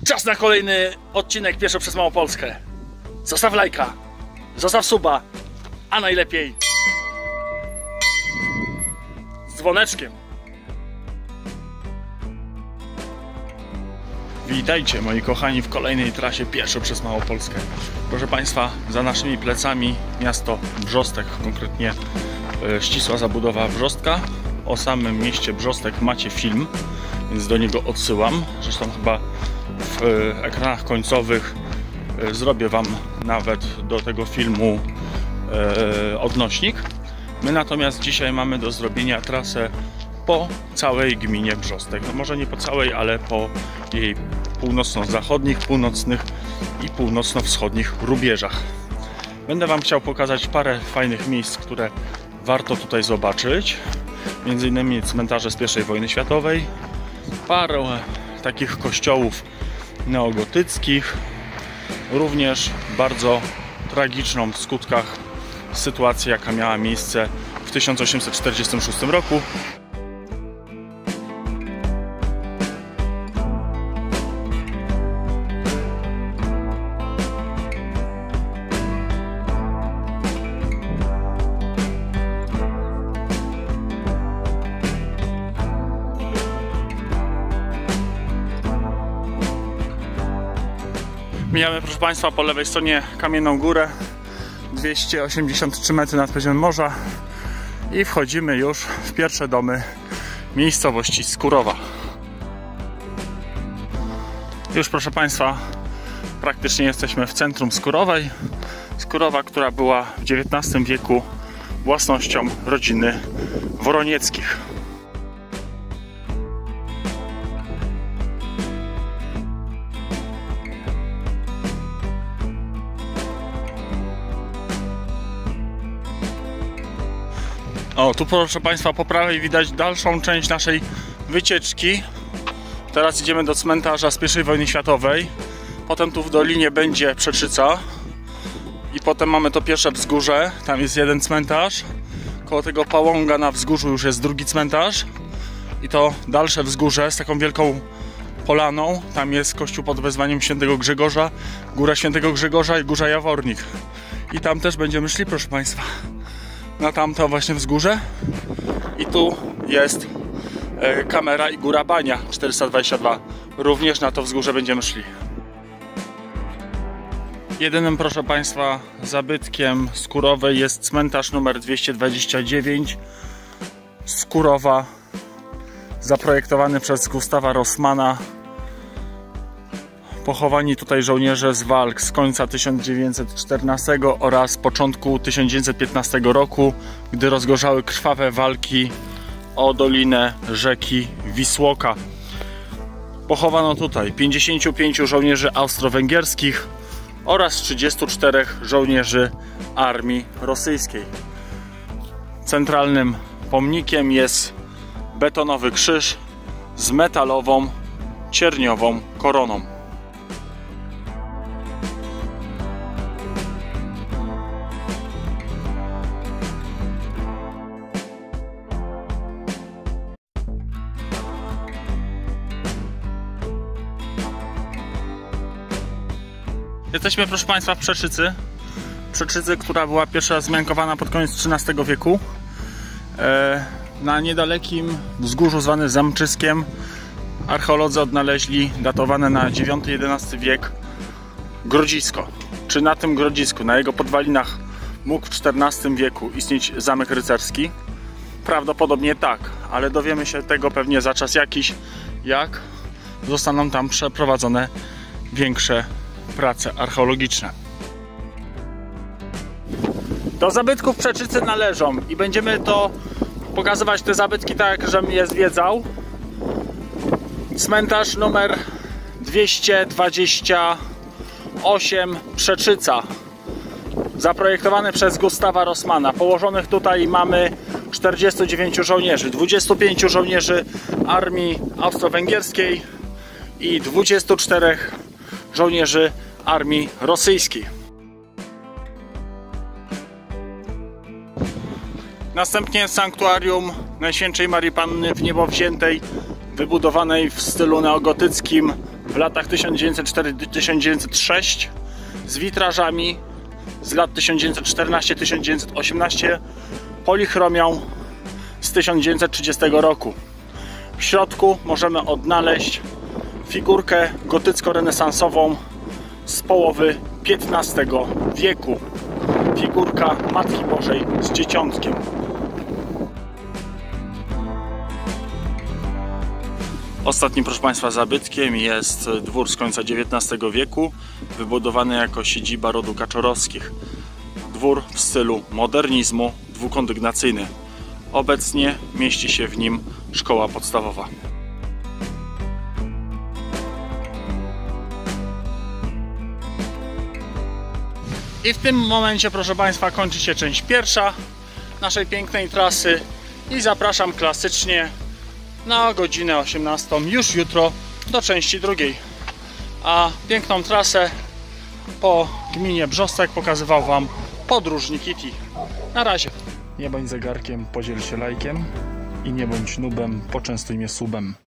Czas na kolejny odcinek Pieszo przez Małopolskę. Zostaw lajka, zostaw suba, a najlepiej z dzwoneczkiem. Witajcie moi kochani w kolejnej trasie Pieszo przez Małopolskę. Proszę Państwa, za naszymi plecami miasto Brzostek, konkretnie ścisła zabudowa Brzostka. O samym mieście Brzostek macie film, więc do niego odsyłam. Zresztą chyba w ekranach końcowych zrobię Wam nawet do tego filmu odnośnik. My natomiast dzisiaj mamy do zrobienia trasę po całej gminie Brzostek. No może nie po całej, ale po jej północno-zachodnich, północnych i północno-wschodnich rubieżach. Będę Wam chciał pokazać parę fajnych miejsc, które warto tutaj zobaczyć. Między innymi cmentarze z I wojny światowej, parę takich kościołów neogotyckich, również bardzo tragiczną w skutkach sytuację, jaka miała miejsce w 1846 roku. Mijamy, proszę Państwa, po lewej stronie Kamienną Górę, 283 metry nad poziomem morza i wchodzimy już w pierwsze domy miejscowości Skurowa. Już, proszę Państwa, praktycznie jesteśmy w centrum Skurowej. Skurowa, która była w XIX wieku własnością rodziny Woronieckich. O, tu proszę Państwa po prawej widać dalszą część naszej wycieczki. Teraz idziemy do cmentarza z I wojny światowej. Potem tu w dolinie będzie Przeczyca. I potem mamy to pierwsze wzgórze. Tam jest jeden cmentarz. Koło tego pałąga na wzgórzu już jest drugi cmentarz. I to dalsze wzgórze z taką wielką polaną. Tam jest kościół pod wezwaniem Świętego Grzegorza, Góra Świętego Grzegorza i Góra Jawornik. I tam też będziemy szli, proszę Państwa, na tamto właśnie wzgórze. I tu jest kamera i Góra Bania 422. Również na to wzgórze będziemy szli. Jedynym, proszę Państwa, zabytkiem Skurowej jest cmentarz numer 229 Skurowa, zaprojektowany przez Gustawa Rossmana. Pochowani tutaj żołnierze z walk z końca 1914 oraz początku 1915 roku, gdy rozgorzały krwawe walki o dolinę rzeki Wisłoka. Pochowano tutaj 55 żołnierzy austro-węgierskich oraz 34 żołnierzy armii rosyjskiej. Centralnym pomnikiem jest betonowy krzyż z metalową, cierniową koroną. Jesteśmy, proszę Państwa, w Przeczycy. Przeczycy, która była pierwsza raz zmiankowana pod koniec XIII wieku. Na niedalekim wzgórzu zwanym Zamczyskiem archeolodzy odnaleźli datowane na IX-XI wiek grodzisko. Czy na tym grodzisku, na jego podwalinach mógł w XIV wieku istnieć zamek rycerski? Prawdopodobnie tak, ale dowiemy się tego pewnie za czas jakiś, jak zostaną tam przeprowadzone większe prace archeologiczne. Do zabytków Przeczycy należą i będziemy to pokazywać, te zabytki, tak, żebym je zwiedzał. Cmentarz numer 228 Przeczyca, zaprojektowany przez Gustawa Rossmana. Położonych tutaj mamy 49 żołnierzy, 25 żołnierzy armii austro-węgierskiej i 24 żołnierzy armii rosyjskiej. Następnie sanktuarium Najświętszej Marii Panny w Niebowziętej, wybudowanej w stylu neogotyckim w w latach 1904-1906 z witrażami z lat 1914-1918, polichromią z 1930 roku. W środku możemy odnaleźć figurkę gotycko-renesansową z połowy XV wieku. Figurka Matki Bożej z Dzieciątkiem. Ostatnim, proszę Państwa, zabytkiem jest dwór z końca XIX wieku, wybudowany jako siedziba rodu Kaczorowskich. Dwór w stylu modernizmu, dwukondygnacyjny. Obecnie mieści się w nim szkoła podstawowa. I w tym momencie, proszę Państwa, kończy się część pierwsza naszej pięknej trasy i zapraszam klasycznie na godzinę 18 już jutro do części drugiej. A piękną trasę po gminie Brzostek pokazywał Wam podróżnik Kitty. Na razie. Nie bądź zegarkiem, podziel się lajkiem i nie bądź nubem, poczęstuj mnie subem.